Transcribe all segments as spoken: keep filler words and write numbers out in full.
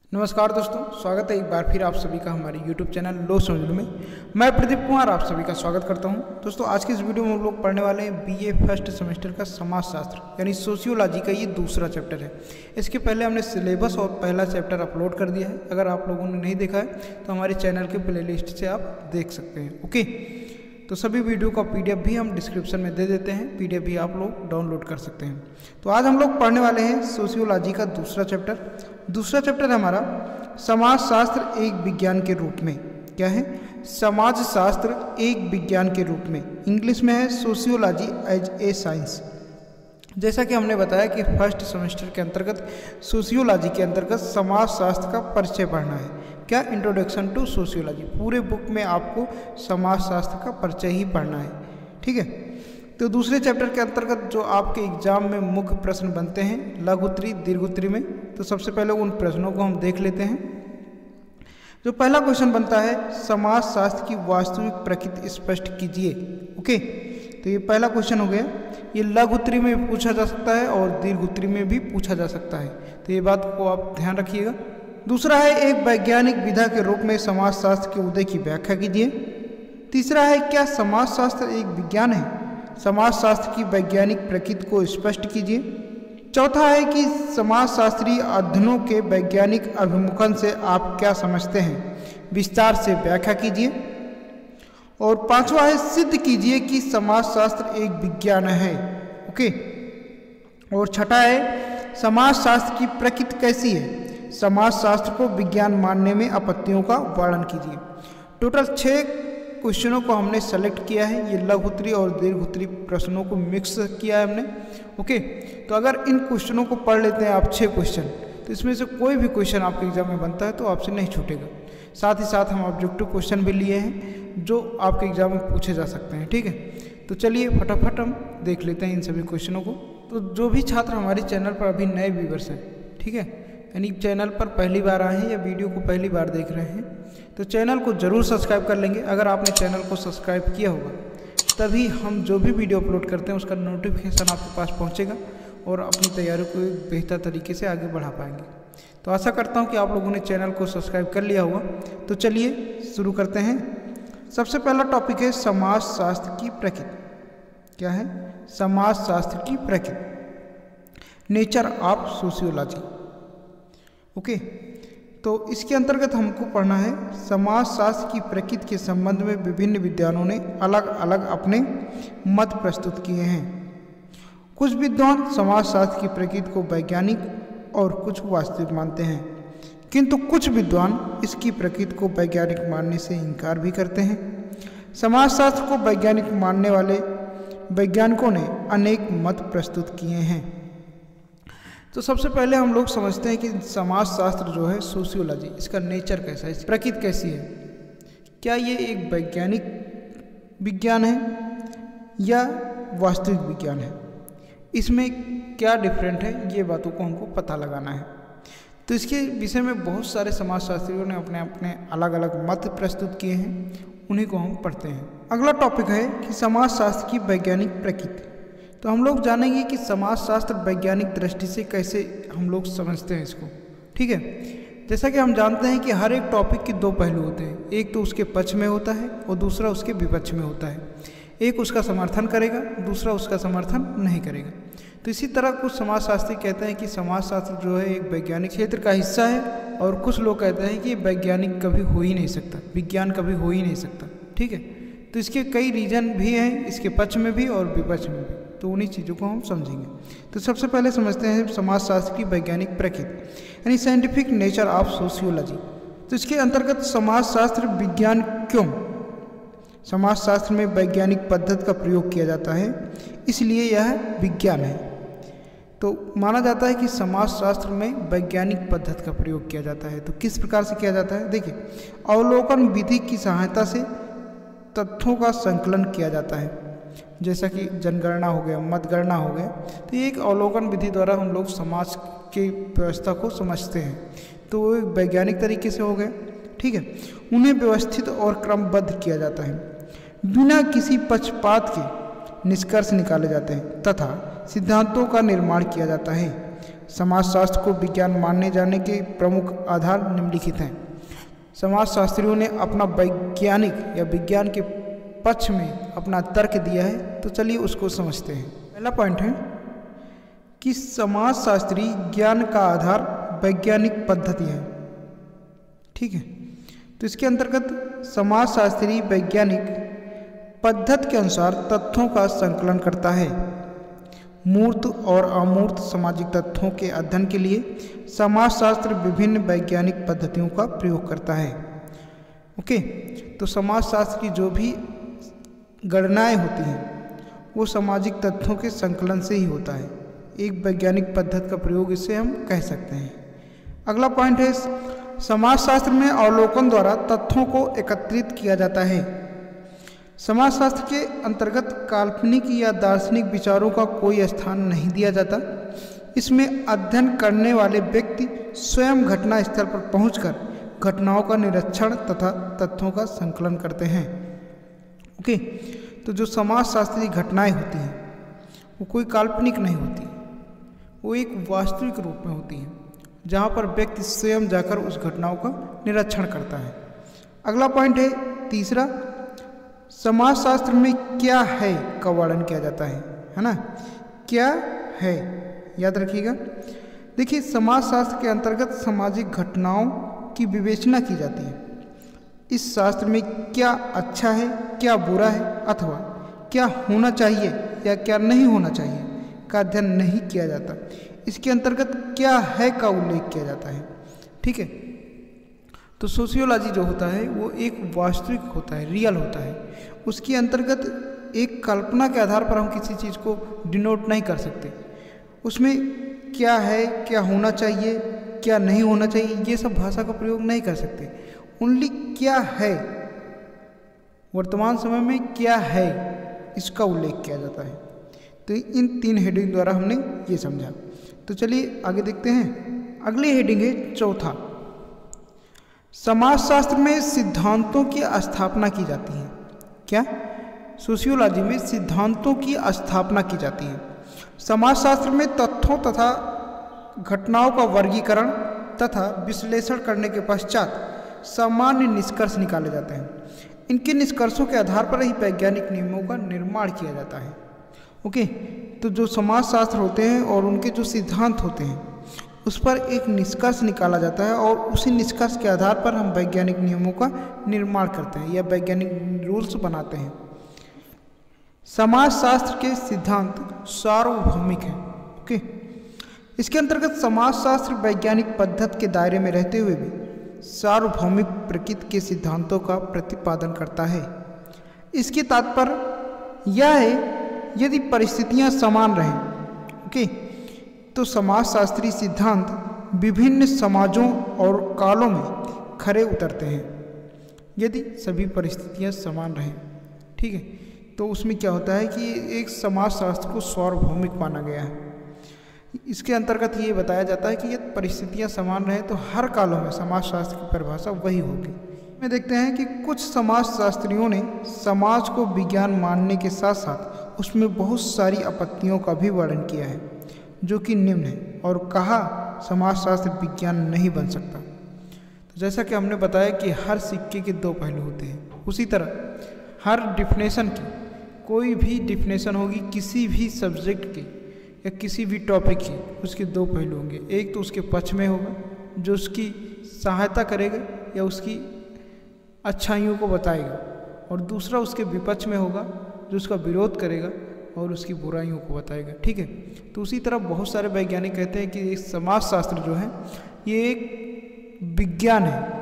नमस्कार दोस्तों, स्वागत है एक बार फिर आप सभी का हमारे यूट्यूब चैनल लो समझ लो में। मैं प्रदीप कुमार आप सभी का स्वागत करता हूं। दोस्तों आज की इस वीडियो में हम लोग पढ़ने वाले हैं बीए फर्स्ट सेमेस्टर का समाजशास्त्र यानी सोशियोलॉजी का ये दूसरा चैप्टर है। इसके पहले हमने सिलेबस और पहला चैप्टर अपलोड कर दिया है। अगर आप लोगों ने नहीं देखा है तो हमारे चैनल के प्लेलिस्ट से आप देख सकते हैं। ओके, तो सभी वीडियो का पीडीएफ भी हम डिस्क्रिप्शन में दे देते हैं, पीडीएफ भी आप लोग डाउनलोड कर सकते हैं। तो आज हम लोग पढ़ने वाले हैं सोशियोलॉजी का दूसरा चैप्टर। दूसरा चैप्टर हमारा समाजशास्त्र एक विज्ञान के रूप में। क्या है? समाजशास्त्र एक विज्ञान के रूप में। इंग्लिश में है सोशियोलॉजी एज ए साइंस। जैसा कि हमने बताया कि फर्स्ट सेमेस्टर के अंतर्गत सोशियोलॉजी के अंतर्गत समाजशास्त्र का परिचय पढ़ना है। क्या? Introduction to sociology. पूरे बुक में आपको समाजशास्त्र का परिचय ही पढ़ना है। ठीक है, तो दूसरे चैप्टर के अंतर्गत जो आपके एग्जाम में मुख्य प्रश्न बनते हैं लघुत्तरी दीर्घोत्तरी में, तो सबसे पहले उन प्रश्नों को हम देख लेते हैं। जो पहला क्वेश्चन बनता है, समाजशास्त्र की वास्तविक प्रकृति स्पष्ट कीजिए। ओके, तो ये पहला क्वेश्चन हो गया। ये लघुत्तरी में भी पूछा जा सकता है और दीर्घोत्तरी में भी पूछा जा सकता है, तो ये बात को आप ध्यान रखिएगा। दूसरा है, एक वैज्ञानिक विधा के रूप में समाजशास्त्र के उदय की व्याख्या कीजिए। तीसरा है, क्या समाजशास्त्र एक विज्ञान है? समाजशास्त्र की वैज्ञानिक प्रकृति को स्पष्ट कीजिए। चौथा है कि समाजशास्त्रीय अध्ययनों के वैज्ञानिक अभिमुखन से आप क्या समझते हैं? विस्तार से व्याख्या कीजिए। और पांचवा है, सिद्ध कीजिए कि समाजशास्त्र एक विज्ञान है। ओके, और छठा है, समाजशास्त्र की प्रकृति कैसी है? समाजशास्त्र को विज्ञान मानने में आपत्तियों का वर्णन कीजिए। टोटल छः क्वेश्चनों को हमने सेलेक्ट किया है। ये लघुत्तरी और दीर्घोत्तरी प्रश्नों को मिक्स किया है हमने। ओके, तो अगर इन क्वेश्चनों को पढ़ लेते हैं आप, छः क्वेश्चन, तो इसमें से कोई भी क्वेश्चन आपके एग्जाम में बनता है तो आपसे नहीं छूटेगा। साथ ही साथ हम ऑब्जेक्टिव क्वेश्चन भी लिए हैं जो आपके एग्जाम में पूछे जा सकते हैं। ठीक है, तो चलिए फटाफट हम देख लेते हैं इन सभी क्वेश्चनों को। तो जो भी छात्र हमारे चैनल पर अभी नए व्यूअर्स हैं, ठीक है, यानी चैनल पर पहली बार आए हैं या वीडियो को पहली बार देख रहे हैं, तो चैनल को ज़रूर सब्सक्राइब कर लेंगे। अगर आपने चैनल को सब्सक्राइब किया होगा तभी हम जो भी वीडियो अपलोड करते हैं उसका नोटिफिकेशन आपके पास पहुंचेगा और अपनी तैयारी को एक बेहतर तरीके से आगे बढ़ा पाएंगे। तो आशा करता हूं कि आप लोगों ने चैनल को सब्सक्राइब कर लिया होगा। तो चलिए शुरू करते हैं। सबसे पहला टॉपिक है समाजशास्त्र की प्रकृति। क्या है? समाजशास्त्र की प्रकृति, नेचर ऑफ सोशियोलॉजी। ओके, तो इसके अंतर्गत हमको पढ़ना है समाजशास्त्र की प्रकृति के संबंध में विभिन्न विद्वानों ने अलग अलग अपने मत प्रस्तुत किए हैं। कुछ विद्वान समाजशास्त्र की प्रकृति को वैज्ञानिक और कुछ वास्तविक मानते हैं, किंतु कुछ विद्वान इसकी प्रकृति को वैज्ञानिक मानने से इनकार भी करते हैं। समाजशास्त्र को वैज्ञानिक मानने वाले वैज्ञानिकों ने अनेक मत प्रस्तुत किए हैं। तो सबसे पहले हम लोग समझते हैं कि समाजशास्त्र जो है सोशियोलॉजी, इसका नेचर कैसा है, प्रकृति कैसी है। क्या ये एक वैज्ञानिक विज्ञान है या वास्तविक विज्ञान है? इसमें क्या डिफरेंट है, ये बातों को हमको पता लगाना है। तो इसके विषय में बहुत सारे समाजशास्त्रियों ने अपने अपने अलग अलग मत प्रस्तुत किए हैं, उन्हीं को हम पढ़ते हैं। अगला टॉपिक है कि समाजशास्त्र की वैज्ञानिक प्रकृति। तो हम लोग जानेंगे कि समाजशास्त्र वैज्ञानिक दृष्टि से कैसे हम लोग समझते हैं इसको। ठीक है, जैसा कि हम जानते हैं कि हर एक टॉपिक के दो पहलू होते हैं, एक तो उसके पक्ष में होता है और दूसरा उसके विपक्ष में होता है। एक उसका समर्थन करेगा, दूसरा उसका समर्थन नहीं करेगा। तो इसी तरह कुछ समाजशास्त्री कहते हैं कि समाजशास्त्र जो है एक वैज्ञानिक क्षेत्र का हिस्सा है, और कुछ लोग कहते हैं कि वैज्ञानिक कभी हो ही नहीं सकता, विज्ञान कभी हो ही नहीं सकता। ठीक है, तो इसके कई रीजन भी हैं, इसके पक्ष में भी और विपक्ष में भी, तो उन्हीं चीज़ों को हम समझेंगे। तो सबसे पहले समझते हैं समाजशास्त्र की वैज्ञानिक प्रकृति यानी साइंटिफिक नेचर ऑफ सोशियोलॉजी। तो इसके अंतर्गत समाजशास्त्र विज्ञान क्यों? समाजशास्त्र में वैज्ञानिक पद्धति का प्रयोग किया जाता है, इसलिए यह विज्ञान है। तो माना जाता है कि समाजशास्त्र में वैज्ञानिक पद्धति का प्रयोग किया जाता है। तो किस प्रकार से किया जाता है? देखिए, अवलोकन विधि की सहायता से तथ्यों का संकलन किया जाता है, जैसा कि जनगणना हो गया, मतगणना हो गया। तो ये एक अवलोकन विधि द्वारा हम लोग समाज की व्यवस्था को समझते हैं, तो वो एक वैज्ञानिक तरीके से हो गया। ठीक है, उन्हें व्यवस्थित और क्रमबद्ध किया जाता है, बिना किसी पक्षपात के निष्कर्ष निकाले जाते हैं तथा सिद्धांतों का निर्माण किया जाता है। समाजशास्त्र को विज्ञान मानने जाने के प्रमुख आधार निम्नलिखित हैं। समाजशास्त्रियों ने अपना वैज्ञानिक या विज्ञान के पक्ष में अपना तर्क दिया है, तो चलिए उसको समझते हैं। पहला पॉइंट है कि समाजशास्त्री ज्ञान का आधार वैज्ञानिक पद्धति है। ठीक है, तो इसके अंतर्गत समाजशास्त्री वैज्ञानिक पद्धति के अनुसार तथ्यों का संकलन करता है। मूर्त और अमूर्त सामाजिक तथ्यों के अध्ययन के लिए समाजशास्त्र विभिन्न वैज्ञानिक पद्धतियों का प्रयोग करता है। ओके, तो समाजशास्त्र की जो भी गणनाएं होती हैं वो सामाजिक तथ्यों के संकलन से ही होता है। एक वैज्ञानिक पद्धति का प्रयोग इससे हम कह सकते हैं। अगला पॉइंट है, समाजशास्त्र में अवलोकन द्वारा तथ्यों को एकत्रित किया जाता है। समाजशास्त्र के अंतर्गत काल्पनिक या दार्शनिक विचारों का कोई स्थान नहीं दिया जाता। इसमें अध्ययन करने वाले व्यक्ति स्वयं घटना स्थल पर पहुंचकर घटनाओं का निरीक्षण तथा तथ्यों का संकलन करते हैं। ओके, तो जो समाजशास्त्रीय घटनाएं होती हैं वो कोई काल्पनिक नहीं होती, वो एक वास्तविक रूप में होती हैं, जहाँ पर व्यक्ति स्वयं जाकर उस घटनाओं का निरीक्षण करता है। अगला पॉइंट है तीसरा, समाजशास्त्र में क्या है का वर्णन किया जाता है, है ना। क्या है याद रखिएगा। देखिए, समाजशास्त्र के अंतर्गत सामाजिक घटनाओं की विवेचना की जाती है। इस शास्त्र में क्या अच्छा है, क्या बुरा है, अथवा क्या होना चाहिए या क्या नहीं होना चाहिए का अध्ययन नहीं किया जाता। इसके अंतर्गत क्या है का उल्लेख किया जाता है। ठीक है, तो सोशियोलॉजी जो होता है वो एक वास्तविक होता है, रियल होता है। उसके अंतर्गत एक कल्पना के आधार पर हम किसी चीज़ को डिनोट नहीं कर सकते। उसमें क्या है, क्या होना चाहिए, क्या नहीं होना चाहिए, ये सब भाषा का प्रयोग नहीं कर सकते। ओनली क्या है, वर्तमान समय में क्या है, इसका उल्लेख किया जाता है। तो इन तीन हेडिंग द्वारा हमने ये समझा। तो चलिए आगे देखते हैं। अगली हेडिंग है चौथा, समाजशास्त्र में सिद्धांतों की स्थापना की जाती है। क्या? सोशियोलॉजी में सिद्धांतों की स्थापना की जाती है। समाजशास्त्र में तथ्यों तथा घटनाओं का वर्गीकरण तथा विश्लेषण करने के पश्चात सामान्य निष्कर्ष निकाले जाते हैं। इनके निष्कर्षों के आधार पर ही वैज्ञानिक नियमों का निर्माण किया जाता है। ओके, तो जो समाजशास्त्र होते हैं और उनके जो सिद्धांत होते हैं उस पर एक निष्कर्ष निकाला जाता है और उसी निष्कर्ष के आधार पर हम वैज्ञानिक नियमों का निर्माण करते हैं या वैज्ञानिक रूल्स बनाते हैं। समाजशास्त्र के सिद्धांत सार्वभौमिक हैं। ओके, इसके अंतर्गत समाजशास्त्र वैज्ञानिक पद्धति के दायरे में रहते हुए भी सार्वभौमिक प्रकृति के सिद्धांतों का प्रतिपादन करता है। इसके तात्पर्य यह है, यदि परिस्थितियां समान रहें, ओके, तो समाजशास्त्री सिद्धांत विभिन्न समाजों और कालों में खरे उतरते हैं। यदि सभी परिस्थितियां समान रहें, ठीक है, तो उसमें क्या होता है कि एक समाजशास्त्र को सार्वभौमिक माना गया है। इसके अंतर्गत ये बताया जाता है कि यदि परिस्थितियां समान रहें तो हर कालों में समाजशास्त्र की परिभाषा वही होगी। में देखते हैं कि कुछ समाजशास्त्रियों ने समाज को विज्ञान मानने के साथ साथ उसमें बहुत सारी आपत्तियों का भी वर्णन किया है, जो कि निम्न है, और कहा समाजशास्त्र विज्ञान नहीं बन सकता। तो जैसा कि हमने बताया कि हर सिक्के के दो पहलू होते हैं, उसी तरह हर डिफिनेशन की कोई भी डिफिनेशन होगी किसी भी सब्जेक्ट की या किसी भी टॉपिक की, उसके दो पहलू होंगे। एक तो उसके पक्ष में होगा जो उसकी सहायता करेगा या उसकी अच्छाइयों को बताएगा, और दूसरा उसके विपक्ष में होगा जो उसका विरोध करेगा और उसकी बुराइयों को बताएगा। ठीक है, तो उसी तरह बहुत सारे वैज्ञानिक कहते हैं कि समाजशास्त्र जो है ये एक विज्ञान है,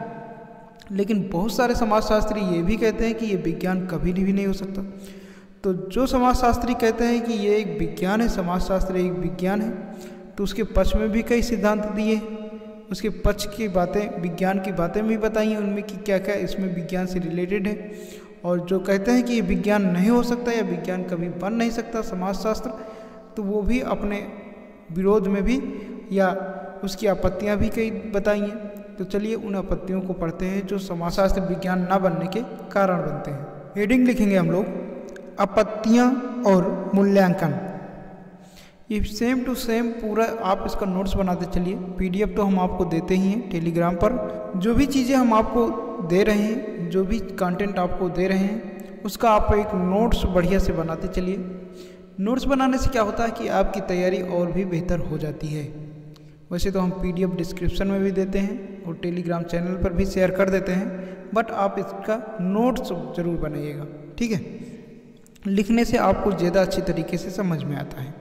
लेकिन बहुत सारे समाजशास्त्री ये भी कहते हैं कि ये विज्ञान कभी भी नहीं हो सकता। तो जो समाजशास्त्री कहते हैं कि ये एक विज्ञान है, समाजशास्त्र एक विज्ञान है, तो उसके पक्ष में भी कई सिद्धांत दिए, उसके पक्ष की बातें, विज्ञान की बातें भी बताई हैं उनमें कि क्या क्या इसमें विज्ञान से रिलेटेड है। और जो कहते हैं कि ये विज्ञान नहीं हो सकता या विज्ञान कभी बन नहीं सकता समाजशास्त्र, तो वो भी अपने विरोध में भी या उसकी आपत्तियां भी कई बताई हैं। तो चलिए उन आपत्तियों को पढ़ते हैं जो समाजशास्त्र विज्ञान न बनने के कारण बनते हैं। हेडिंग लिखेंगे हम लोग, आपत्तियां और मूल्यांकन। ये सेम टू सेम पूरा आप इसका नोट्स बनाते चलिए। पीडीएफ तो हम आपको देते ही हैं टेलीग्राम पर। जो भी चीज़ें हम आपको दे रहे हैं, जो भी कंटेंट आपको दे रहे हैं, उसका आप एक नोट्स बढ़िया से बनाते चलिए। नोट्स बनाने से क्या होता है कि आपकी तैयारी और भी बेहतर हो जाती है। वैसे तो हम पीडीएफ डिस्क्रिप्शन में भी देते हैं और टेलीग्राम चैनल पर भी शेयर कर देते हैं, बट आप इसका नोट्स ज़रूर बनाइएगा, ठीक है। लिखने से आपको ज़्यादा अच्छी तरीके से समझ में आता है।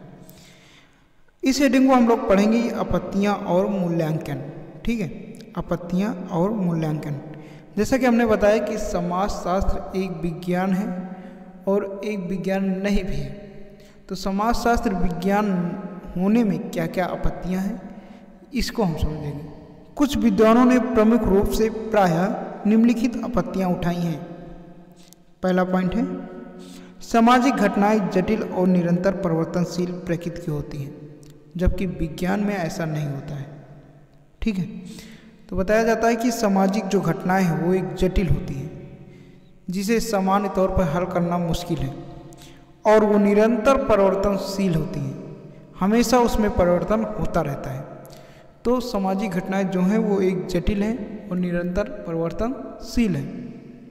इस हेडिंग को हम लोग पढ़ेंगे आपत्तियाँ और मूल्यांकन, ठीक है। आपत्तियाँ और मूल्यांकन, जैसा कि हमने बताया कि समाजशास्त्र एक विज्ञान है और एक विज्ञान नहीं भी है। तो समाजशास्त्र विज्ञान होने में क्या क्या आपत्तियाँ हैं, इसको हम समझेंगे। कुछ विद्वानों ने प्रमुख रूप से प्रायः निम्नलिखित आपत्तियाँ उठाई हैं। पहला पॉइंट है, सामाजिक घटनाएं जटिल और निरंतर परिवर्तनशील प्रकृति की होती हैं, जबकि विज्ञान में ऐसा नहीं होता है, ठीक है। तो बताया जाता है कि सामाजिक जो घटनाएं हैं वो एक जटिल होती हैं, जिसे सामान्य तौर पर हल करना मुश्किल है, और वो निरंतर परिवर्तनशील होती हैं, हमेशा उसमें परिवर्तन होता रहता है। तो सामाजिक घटनाएं जो हैं वो एक जटिल हैं और निरंतर परिवर्तनशील हैं।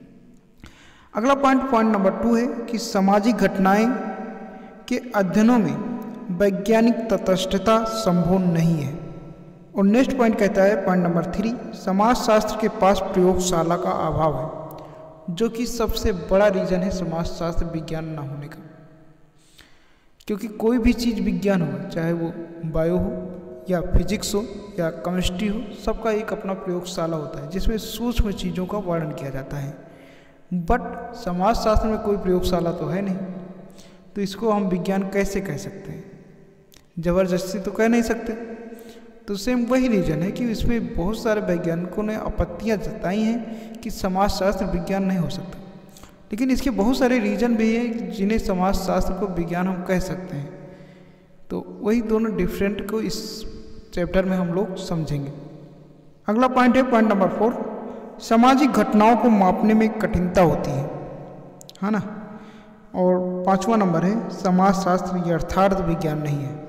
अगला पॉइंट पॉइंट नंबर टू है कि सामाजिक घटनाएं के अध्ययनों में वैज्ञानिक तटस्थता संभव नहीं है। और नेक्स्ट पॉइंट कहता है पॉइंट नंबर थ्री, समाजशास्त्र के पास प्रयोगशाला का अभाव है, जो कि सबसे बड़ा रीजन है समाजशास्त्र विज्ञान ना होने का। क्योंकि कोई भी चीज़ विज्ञान हो, चाहे वो बायो हो या फिजिक्स हो या केमिस्ट्री हो, सबका एक अपना प्रयोगशाला होता है जिसमें सूक्ष्म चीज़ों का वर्णन किया जाता है। बट समाजशास्त्र में कोई प्रयोगशाला तो है नहीं, तो इसको हम विज्ञान कैसे कह सकते हैं? ज़बरदस्ती तो कह नहीं सकते। तो सेम वही रीजन है कि इसमें बहुत सारे वैज्ञानिकों ने आपत्तियां जताई हैं कि समाजशास्त्र विज्ञान नहीं हो सकता, लेकिन इसके बहुत सारे रीजन भी हैं जिन्हें समाजशास्त्र को विज्ञान हम कह सकते हैं। तो वही दोनों डिफरेंट को इस चैप्टर में हम लोग समझेंगे। अगला पॉइंट है पॉइंट नंबर फोर, सामाजिक घटनाओं को मापने में कठिनता होती है, है ना। और पांचवा नंबर है, समाजशास्त्र यथार्थ विज्ञान नहीं है।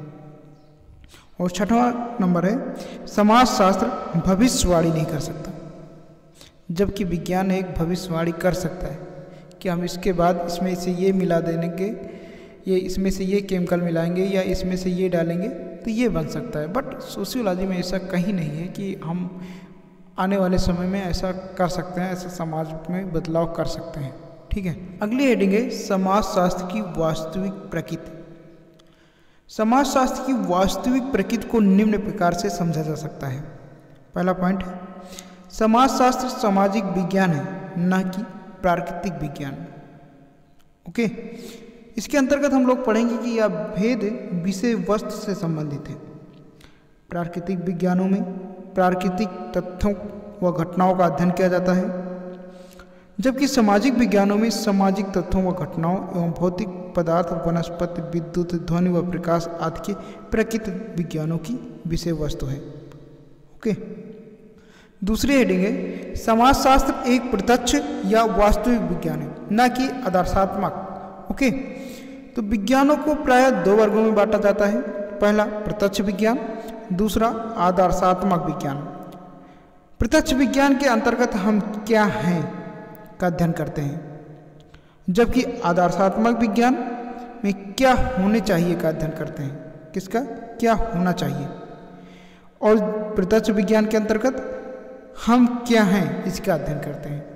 और छठवां नंबर है, समाजशास्त्र भविष्यवाणी नहीं कर सकता, जबकि विज्ञान एक भविष्यवाणी कर सकता है कि हम इसके बाद इसमें से ये मिला देंगे, ये इसमें से ये केमिकल मिलाएंगे या इसमें से ये डालेंगे तो ये बन सकता है। बट सोशियोलॉजी में ऐसा कहीं नहीं है कि हम आने वाले समय में ऐसा कर सकते हैं, ऐसा समाज में बदलाव कर सकते हैं, ठीक है। अगली हेडिंग है समाजशास्त्र की वास्तविक प्रकृति। समाजशास्त्र की वास्तविक प्रकृति को निम्न प्रकार से समझा जा सकता है। पहला पॉइंट है, समाजशास्त्र सामाजिक विज्ञान है, न कि प्राकृतिक विज्ञान। ओके, इसके अंतर्गत हम लोग पढ़ेंगे कि यह भेद विषय वस्तु से संबंधित है। प्राकृतिक विज्ञानों में प्राकृतिक तथ्यों व घटनाओं का अध्ययन किया जाता है, जबकि सामाजिक विज्ञानों में सामाजिक तथ्यों व घटनाओं एवं भौतिक पदार्थ, वनस्पति, विद्युत, ध्वनि व प्रकाश आदि के प्रकृति विज्ञानों की विषय वस्तु है। ओके, दूसरी हेडिंग है, समाजशास्त्र एक प्रत्यक्ष या वास्तविक विज्ञान है, न कि आदर्शात्मक। ओके, तो विज्ञानों को प्रायः दो वर्गों में बांटा जाता है। पहला प्रत्यक्ष विज्ञान, दूसरा आदर्शात्मक विज्ञान। प्रत्यक्ष विज्ञान के अंतर्गत हम क्या हैं का अध्ययन करते हैं, जबकि आदर्शात्मक विज्ञान में क्या होने चाहिए का अध्ययन करते हैं, किसका क्या होना चाहिए। और प्रत्यक्ष विज्ञान के अंतर्गत हम क्या हैं इसका अध्ययन करते हैं।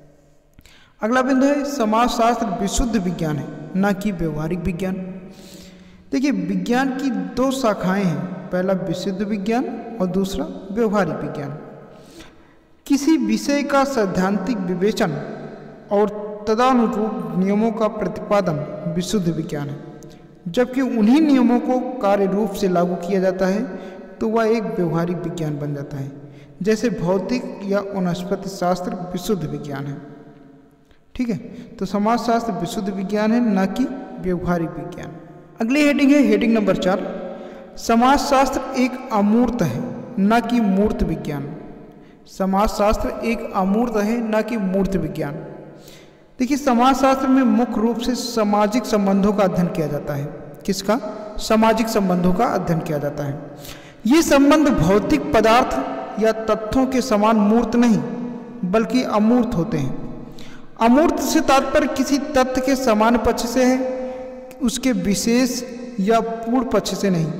अगला बिंदु है, समाजशास्त्र विशुद्ध विज्ञान है, न कि व्यवहारिक विज्ञान। देखिए, विज्ञान की दो शाखाएं हैं, पहला विशुद्ध विज्ञान और दूसरा व्यवहारिक विज्ञान। किसी विषय का सैद्धांतिक विवेचन और तदनुरूप नियमों का प्रतिपादन विशुद्ध विज्ञान है, जबकि उन्हीं नियमों को कार्य रूप से लागू किया जाता है तो वह एक व्यवहारिक विज्ञान बन जाता है। जैसे भौतिक या वनस्पति शास्त्र विशुद्ध विज्ञान है, ठीक है। तो समाजशास्त्र विशुद्ध विज्ञान है, न कि व्यवहारिक विज्ञान। अगली हेडिंग है हेडिंग नंबर चार, समाजशास्त्र एक अमूर्त है, न कि मूर्त विज्ञान। समाजशास्त्र एक अमूर्त है, न कि मूर्त विज्ञान। देखिए, समाजशास्त्र में मुख्य रूप से सामाजिक संबंधों का अध्ययन किया जाता है। किसका? सामाजिक संबंधों का अध्ययन किया जाता है। ये संबंध भौतिक पदार्थ या तथ्यों के समान मूर्त नहीं बल्कि अमूर्त होते हैं। अमूर्त से तात्पर्य किसी तथ्य के समान पक्ष से है, उसके विशेष या पूर्ण पक्ष से नहीं।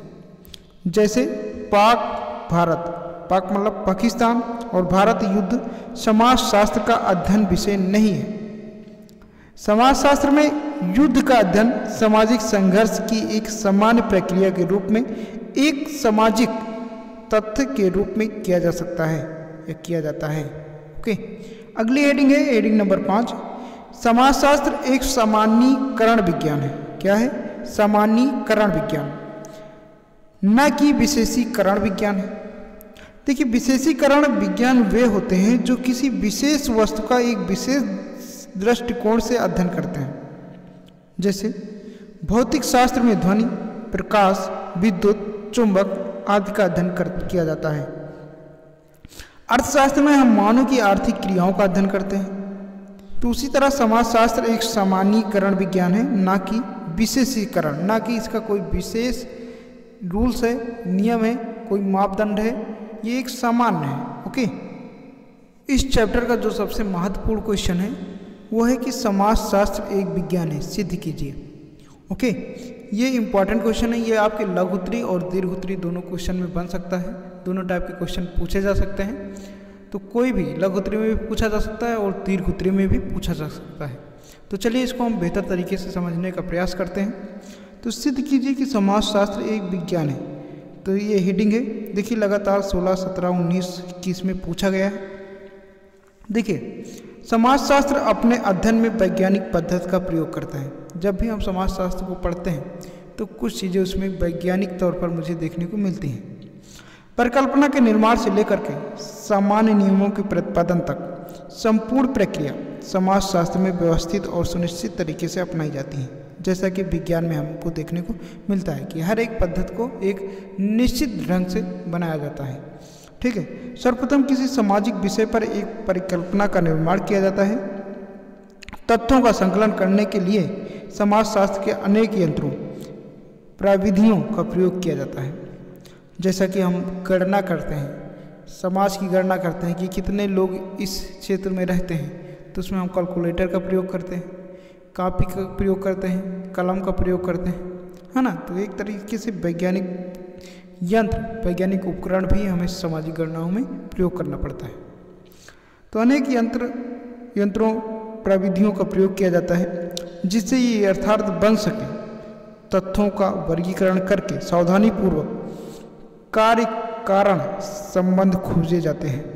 जैसे पाक भारत, पाक मतलब पाकिस्तान, और भारत युद्ध समाजशास्त्र का अध्ययन विषय नहीं है। समाजशास्त्र में युद्ध का अध्ययन सामाजिक संघर्ष की एक सामान्य प्रक्रिया के रूप में एक सामाजिक तथ्य के रूप में किया जा सकता है या किया जाता है। ओके, अगली हेडिंग है हेडिंग नंबर पाँच, समाजशास्त्र एक सामान्यीकरण विज्ञान है। क्या है? सामान्यीकरण विज्ञान, न कि विशेषीकरण विज्ञान है। देखिए, विशेषीकरण विज्ञान वे होते हैं जो किसी विशेष वस्तु का एक विशेष दृष्टिकोण से अध्ययन करते हैं। जैसे भौतिक शास्त्र में ध्वनि, प्रकाश, विद्युत, चुंबक आदि का अध्ययन कर किया जाता है। अर्थशास्त्र में हम मानव की आर्थिक क्रियाओं का अध्ययन करते हैं। तो उसी तरह समाजशास्त्र एक सामान्यीकरण विज्ञान है, ना कि विशेषीकरण, ना कि इसका कोई विशेष रूल्स है, नियम है, कोई मापदंड है। ये एक सामान्य है। ओके, इस चैप्टर का जो सबसे महत्वपूर्ण क्वेश्चन है वो है कि समाजशास्त्र एक विज्ञान है, सिद्ध कीजिए। ओके, ये इंपॉर्टेंट क्वेश्चन है। ये आपके लघुत्तरी और दीर्घोत्तरी दोनों क्वेश्चन में बन सकता है। दोनों टाइप के क्वेश्चन पूछे जा सकते हैं। तो कोई भी लघुत्तरी में भी पूछा जा सकता है और दीर्घोत्तरी में भी पूछा जा सकता है। तो चलिए इसको हम बेहतर तरीके से समझने का प्रयास करते हैं। तो सिद्ध कीजिए कि समाजशास्त्र एक विज्ञान है। तो ये हेडिंग है। देखिए, लगातार सोलह, सत्रह, उन्नीस, इक्कीस में पूछा गया है। देखिए, समाजशास्त्र अपने अध्ययन में वैज्ञानिक पद्धति का प्रयोग करता है। जब भी हम समाजशास्त्र को पढ़ते हैं तो कुछ चीज़ें उसमें वैज्ञानिक तौर पर मुझे देखने को मिलती हैं। परिकल्पना के निर्माण से लेकर के सामान्य नियमों के प्रतिपादन तक संपूर्ण प्रक्रिया समाजशास्त्र में व्यवस्थित और सुनिश्चित तरीके से अपनाई जाती है। जैसा कि विज्ञान में हमको देखने को मिलता है कि हर एक पद्धति को एक निश्चित ढंग से बनाया जाता है। ठीक है, सर्वप्रथम किसी सामाजिक विषय पर एक परिकल्पना का निर्माण किया जाता है। तथ्यों का संकलन करने के लिए समाजशास्त्र के अनेक यंत्रों, प्रविधियों का प्रयोग किया जाता है। जैसा कि हम गणना करते हैं, समाज की गणना करते हैं कि कितने लोग इस क्षेत्र में रहते हैं, तो उसमें हम कैलकुलेटर का प्रयोग करते हैं, कॉपी का प्रयोग करते हैं, कलम का प्रयोग करते हैं, है ना। तो एक तरीके से वैज्ञानिक यंत्र, वैज्ञानिक उपकरण भी हमें सामाजिक गणनाओं में प्रयोग करना पड़ता है। तो अनेक यंत्र यंत्रों प्रविधियों का प्रयोग किया जाता है जिससे ये यथार्थ बन सके। तथ्यों का वर्गीकरण करके सावधानीपूर्वक कार्य कारण संबंध खोजे जाते हैं।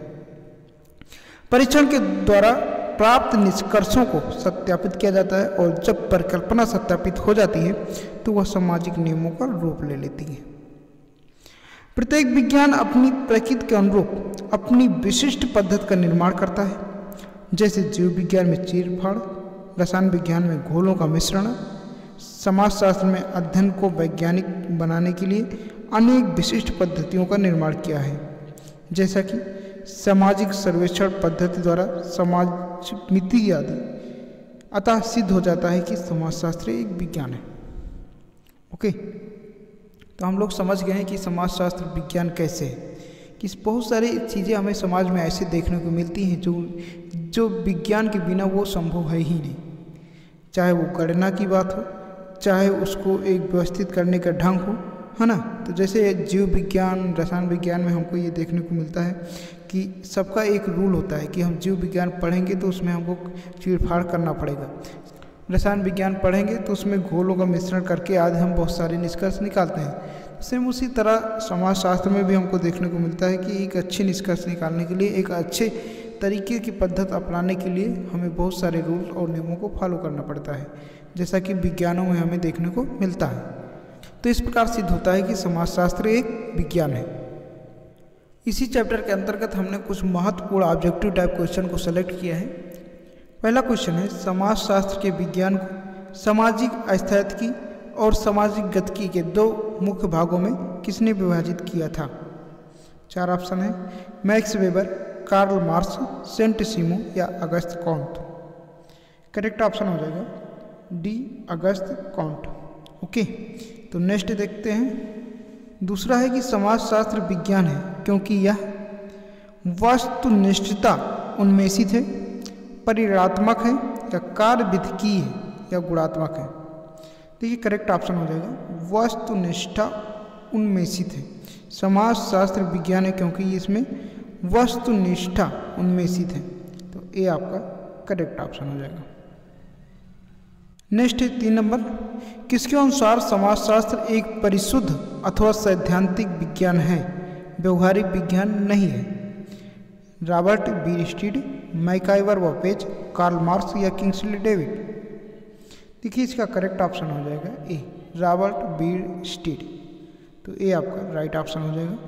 परीक्षण के द्वारा प्राप्त निष्कर्षों को सत्यापित किया जाता है और जब परिकल्पना सत्यापित हो जाती है तो वह सामाजिक नियमों का रूप ले लेती है। प्रत्येक विज्ञान अपनी प्रकृति के अनुरूप अपनी विशिष्ट पद्धति का निर्माण करता है। जैसे जीव विज्ञान में चीरफाड़, रसायन विज्ञान में घोलों का मिश्रण, समाजशास्त्र में अध्ययन को वैज्ञानिक बनाने के लिए अनेक विशिष्ट पद्धतियों का निर्माण किया है। जैसा कि सामाजिक सर्वेक्षण पद्धति द्वारा समाज मिति आदि। अतः सिद्ध हो जाता है कि समाजशास्त्र एक विज्ञान है। ओके, तो हम लोग समझ गए हैं कि समाजशास्त्र विज्ञान कैसे है, कि बहुत सारी चीज़ें हमें समाज में ऐसे देखने को मिलती हैं जो जो विज्ञान के बिना वो संभव है ही नहीं। चाहे वो गणना की बात हो, चाहे उसको एक व्यवस्थित करने का ढंग हो, है ना। तो जैसे जीव विज्ञान, रसायन विज्ञान में हमको ये देखने को मिलता है कि सबका एक रूल होता है कि हम जीव विज्ञान पढ़ेंगे तो उसमें हमको चीरफाड़ करना पड़ेगा। रसायन विज्ञान पढ़ेंगे तो उसमें घोलों का मिश्रण करके आज हम बहुत सारे निष्कर्ष निकालते हैं। सेम उसी तरह समाजशास्त्र में भी हमको देखने को मिलता है कि एक अच्छे निष्कर्ष निकालने के लिए, एक अच्छे तरीके की पद्धति अपनाने के लिए हमें बहुत सारे रूल और नियमों को फॉलो करना पड़ता है, जैसा कि विज्ञानों में हमें देखने को मिलता है। तो इस प्रकार सिद्ध होता है कि समाजशास्त्र एक विज्ञान है। इसी चैप्टर के अंतर्गत हमने कुछ महत्वपूर्ण ऑब्जेक्टिव टाइप क्वेश्चन को सेलेक्ट किया है। पहला क्वेश्चन है, समाजशास्त्र के विज्ञान को सामाजिक अस्थितिकी और सामाजिक गतिकी के दो मुख्य भागों में किसने विभाजित किया था? चार ऑप्शन है, Max Weber, Karl Marx, Saint Simon या अगस्त कॉन्ट। करेक्ट ऑप्शन हो जाएगा डी, अगस्त कॉन्ट। ओके, तो नेक्स्ट देखते हैं। दूसरा है कि समाजशास्त्र विज्ञान है क्योंकि यह वस्तुनिष्ठता उन्मेषित है, परिणात्मक है या कार्यविधिकीय है या गुणात्मक है। देखिए करेक्ट ऑप्शन हो जाएगा वस्तुनिष्ठा उन्मेषित है। समाजशास्त्र विज्ञान है क्योंकि इसमें वस्तुनिष्ठा उन्मेषित है, तो ये आपका करेक्ट ऑप्शन हो जाएगा। नेक्स्ट है तीन नंबर, किसके अनुसार समाजशास्त्र एक परिशुद्ध अथवा सैद्धांतिक विज्ञान है, व्यवहारिक विज्ञान नहीं है? रॉबर्ट बीरस्टीड, मैकाइवर वॉपेज, कार्ल मार्क्स या किंग्सले डेविड? देखिए इसका करेक्ट ऑप्शन हो जाएगा ए, रॉबर्ट बीरस्टीड, तो ए आपका राइट ऑप्शन हो जाएगा।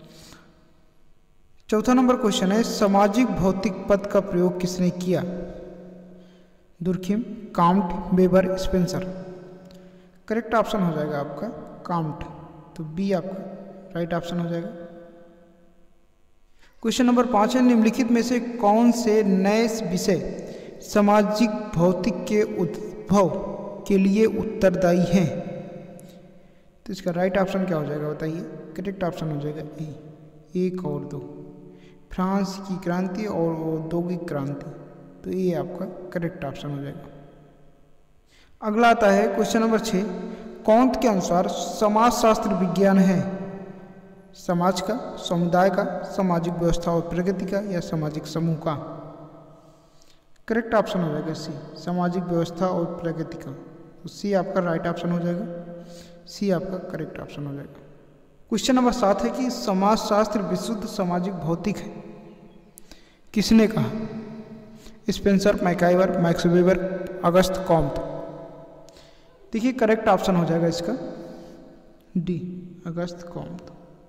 चौथा नंबर क्वेश्चन है, सामाजिक भौतिक पद का प्रयोग किसने किया? Durkheim, Comte, Weber, Spencer? Correct option हो जाएगा आपका काउंट, तो बी आपका राइट ऑप्शन हो जाएगा। क्वेश्चन नंबर पाँच है, निम्नलिखित में से कौन से नए विषय सामाजिक भौतिक के उद्भव के लिए उत्तरदायी हैं? तो इसका राइट ऑप्शन क्या हो जाएगा बताइए? करेक्ट ऑप्शन हो जाएगा ए, एक और दो, फ्रांस की क्रांति और औद्योगिक क्रांति, तो ये आपका करेक्ट ऑप्शन हो जाएगा। अगला आता है क्वेश्चन नंबर छः, कौंत के अनुसार समाजशास्त्र विज्ञान है समाज का, समुदाय का, सामाजिक व्यवस्था और प्रगति का या सामाजिक समूह का? करेक्ट ऑप्शन हो जाएगा सी, सामाजिक व्यवस्था और प्रगति का, तो सी आपका राइट ऑप्शन हो जाएगा, सी आपका करेक्ट ऑप्शन हो जाएगा। क्वेश्चन नंबर सात है कि समाजशास्त्र विशुद्ध सामाजिक भौतिक है, किसने कहा? Spencer, MacIver, Max Weber, Auguste Comte? देखिए करेक्ट ऑप्शन हो जाएगा इसका D, Auguste Comte.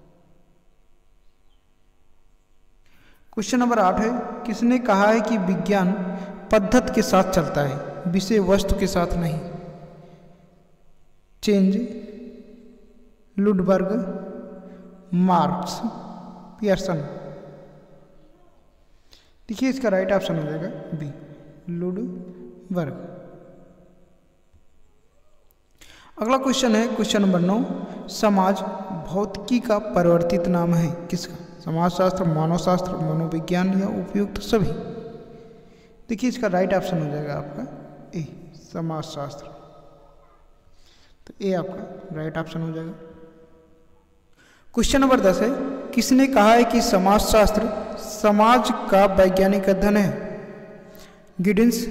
Question number आठ है, किसने कहा है कि विज्ञान पद्धति के साथ चलता है, विषय वस्तु के साथ नहीं? Change, Lundberg, Marx, Pearson? देखिए इसका राइट ऑप्शन हो जाएगा बी, लुडबर्ग। अगला क्वेश्चन है क्वेश्चन नंबर नौ, समाज भौतिकी का परिवर्तित नाम है, किसका? समाजशास्त्र, मानवशास्त्र, मनोविज्ञान या उपयुक्त सभी? देखिए इसका राइट ऑप्शन हो जाएगा आपका ए, समाजशास्त्र, तो ए आपका राइट ऑप्शन हो जाएगा। क्वेश्चन नंबर दस है, किसने कहा है कि समाजशास्त्र समाज का वैज्ञानिक अध्ययन है? गिडिंस,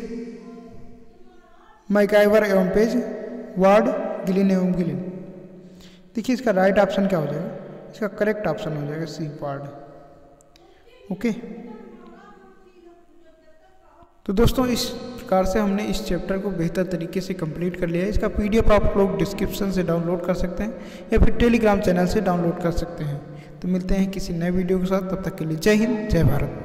मैकाइवर एवं पेज, वार्ड, गिलिन एवं गिलिन? देखिए इसका राइट ऑप्शन क्या हो जाएगा? इसका करेक्ट ऑप्शन हो जाएगा सी, वार्ड। ओके, तो दोस्तों इस प्रकार से हमने इस चैप्टर को बेहतर तरीके से कंप्लीट कर लिया है। इसका पीडीएफ आप लोग डिस्क्रिप्शन से डाउनलोड कर सकते हैं या फिर टेलीग्राम चैनल से डाउनलोड कर सकते हैं। तो मिलते हैं किसी नए वीडियो के साथ, तब तक के लिए जय हिंद, जय भारत।